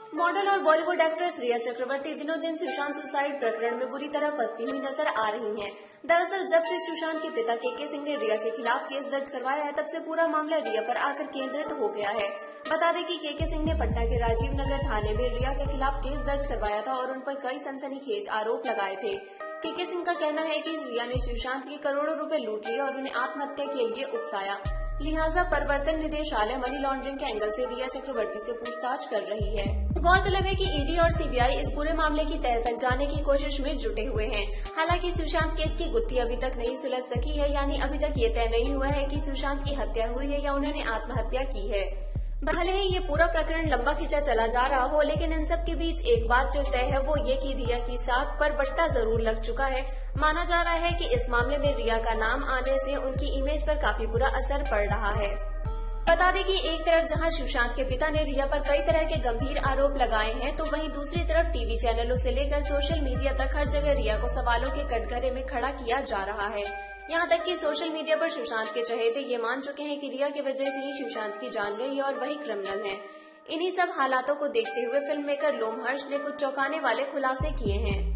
Model और Bollywood actress रिया चक्रवर्ती दिनों दिन सुशांत सुसाइड प्रकरण में बुरी तरह फंसती हुई नजर आ रही हैं। दरअसल जब से सुशांत के पिता केके सिंह ने रिया के खिलाफ केस दर्ज करवाया है, तब से पूरा मामला रिया पर आकर केंद्रित हो गया है। बता दें कि केके सिंह ने पटना के राजीव नगर थाने में रिया के खिलाफ केस दर्ज करवाया था और उन पर कई सनसनीखेज आरोप लगाए थे। केके सिंह का कहना है कि रिया ने सुशांत के करोड़ों रुपए लूट लिए और उन्हें आत्महत्या के लिए उकसाया, लिहाजा प्रवर्तन निदेशालय मनी लॉन्ड्रिंग के एंगल से रिया चक्रवर्ती से पूछताछ कर रही है। गौरतलब है कि ईडी और सीबीआई इस पूरे मामले की तह तक जाने की कोशिश में जुटे हुए हैं। हालांकि सुशांत केस की गुत्थी अभी तक नहीं सुलझ सकी है, यानी अभी तक ये तय नहीं हुआ है कि सुशांत की हत्या हुई है या उन्होंने आत्महत्या की है। भले ही ये पूरा प्रकरण लंबा खींचा चला जा रहा हो, लेकिन इन सब के बीच एक बात जो तय है वो ये कि रिया की साख पर बट्टा जरूर लग चुका है। माना जा रहा है कि इस मामले में रिया का नाम आने से उनकी इमेज पर काफी बुरा असर पड़ रहा है। बता दें कि एक तरफ जहां सुशांत के पिता ने रिया पर कई तरह के गंभीर आरोप लगाए हैं, तो वहीं दूसरी तरफ टीवी चैनलों से लेकर सोशल मीडिया तक हर जगह रिया को सवालों के कटघरे में खड़ा किया जा रहा है। यहाँ तक कि सोशल मीडिया पर सुशांत के चहेते ये मान चुके हैं कि रिया की वजह से ही सुशांत की जान गई और वही क्रिमिनल है। इन्हीं सब हालातों को देखते हुए फिल्म मेकर लोमहर्ष ने कुछ चौंकाने वाले खुलासे किए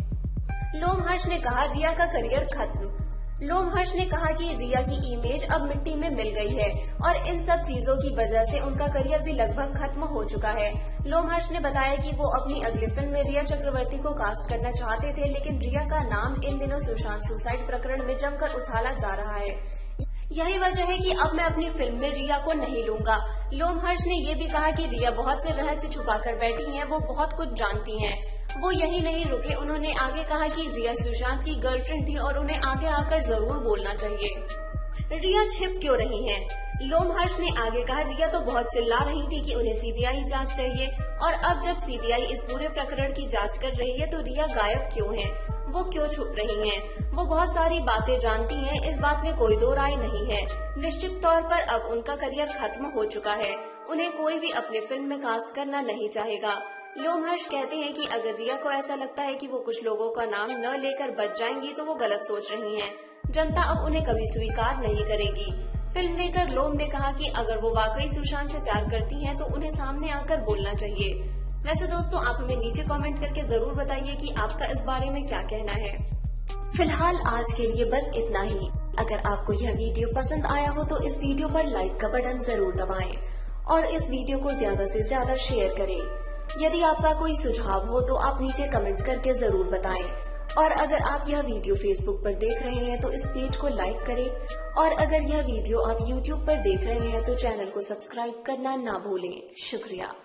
हैं। लोमहर्ष ने कहा, रिया का करियर खत्म। लोमहर्ष ने कहा कि रिया की इमेज अब मिट्टी में मिल गई है और इन सब चीजों की वजह से उनका करियर भी लगभग खत्म हो चुका है। लोमहर्ष ने बताया कि वो अपनी अगली फिल्म में रिया चक्रवर्ती को कास्ट करना चाहते थे, लेकिन रिया का नाम इन दिनों सुशांत सुसाइड प्रकरण में जमकर उछाला जा रहा है। यही वजह है कि अब मैं अपनी फिल्म में रिया को नहीं लूंगा। लोमहर्ष ने ये भी कहा कि रिया बहुत से रहस्य छुपाकर बैठी हैं, वो बहुत कुछ जानती हैं। वो यही नहीं रुके, उन्होंने आगे कहा कि रिया सुशांत की गर्लफ्रेंड थी और उन्हें आगे आकर जरूर बोलना चाहिए। रिया छिप क्यों रही हैं? लोमहर्ष ने आगे कहा, रिया तो बहुत चिल्ला रही थी कि उन्हें सीबीआई जांच चाहिए और अब जब सीबीआई इस पूरे प्रकरण की जांच कर रही है तो रिया गायब क्यों है? वो क्यों छुप रही हैं? वो बहुत सारी बातें जानती हैं, इस बात में कोई दो राय नहीं है। निश्चित तौर पर अब उनका करियर खत्म हो चुका है, उन्हें कोई भी अपनी फिल्म में कास्ट करना नहीं चाहेगा। लोमहर्ष कहते हैं कि अगर रिया को ऐसा लगता है कि वो कुछ लोगों का नाम न लेकर बच जाएंगी तो वो गलत सोच रही हैं। जनता अब उन्हें कभी स्वीकार नहीं करेगी। फिल्म मेकर लोम ने कहा कि अगर वो वाकई सुशांत से प्यार करती हैं तो उन्हें सामने आकर बोलना चाहिए। वैसे दोस्तों, आप हमें नीचे कमेंट करके जरूर बताइए कि आपका इस बारे में क्या कहना है। फिलहाल आज के लिए बस इतना ही। अगर आपको यह वीडियो पसंद आया हो तो इस वीडियो पर लाइक का बटन जरूर दबाएं और इस वीडियो को ज्यादा से ज्यादा शेयर करें। यदि आपका कोई सुझाव हो तो आप नीचे कमेंट करके जरूर बताएं। और अगर आप यह वीडियो फेसबुक पर देख रहे हैं तो इस पेज को लाइक करें और अगर यह वीडियो आप यूट्यूब पर देख रहे हैं तो चैनल को सब्सक्राइब करना ना भूलें। शुक्रिया।